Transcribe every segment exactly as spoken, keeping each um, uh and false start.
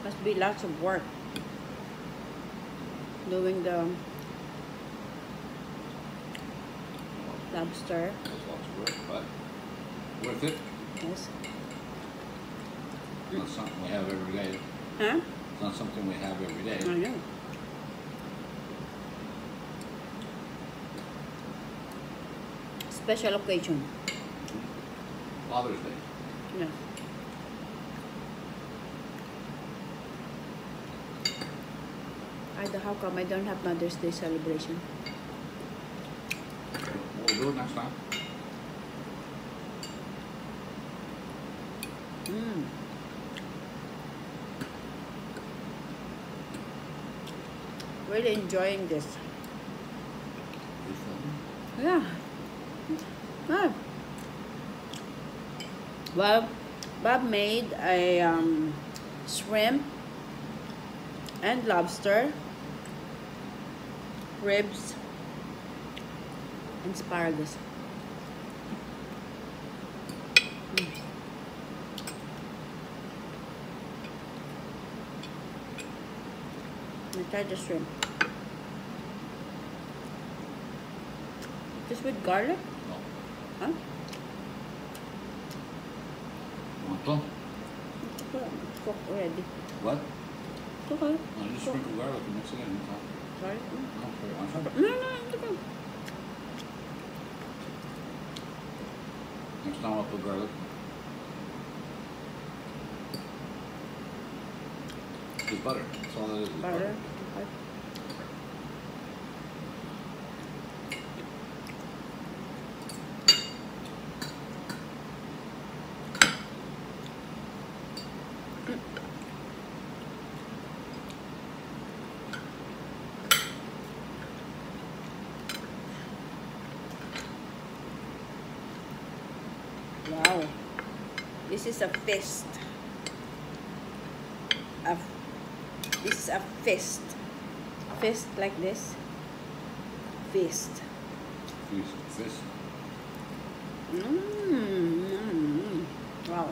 Must be lots of work doing the lobster. That's lots of work, but worth it. Yes. It's not something we have every day. Huh? It's not something we have every day. I know. Special occasion. Father's Day. Yeah. I don't, how come I don't have Mother's Day celebration? We'll do it next time. Mm. Really enjoying this. Good film. Yeah. Ah. Well, Bob made a um, shrimp and lobster, ribs, and asparagus. Mm. I tried the shrimp. Just with garlic? No. Huh? Want to? It's cooked already. What? It's okay. No, just sprinkle garlic and mix it in. That's all. Sorry? No, sorry. Want some? No, no, it's okay. Next time I'll put garlic. Just butter. That's all that is. is Butter. butter. Okay. Wow, this is a fist. A, this is a fist. Fist like this. Fist. Feast. Fist. Mmm. Mm, wow.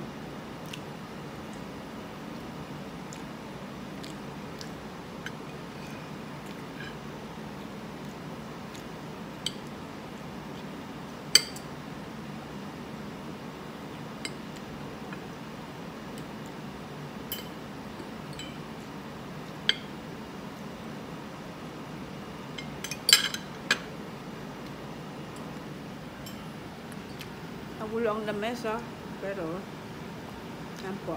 Nagulo ang lamesa, pero yan po.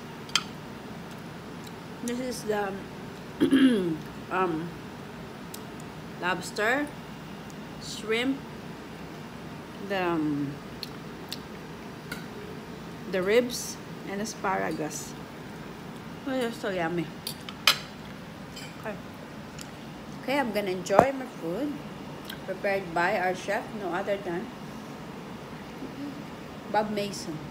This is the um, lobster, shrimp, the um, the ribs, and asparagus. Oh, they're so yummy. Okay. Okay, I'm gonna enjoy my food prepared by our chef, no other than Bob Mason.